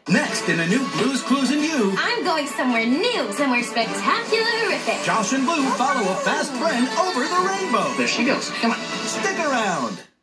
Next in a new Blue's Clues and You, I'm going somewhere new, somewhere spectacular-rific. Josh and Blue follow a fast friend over the rainbow. There she goes. Come on. Stick around.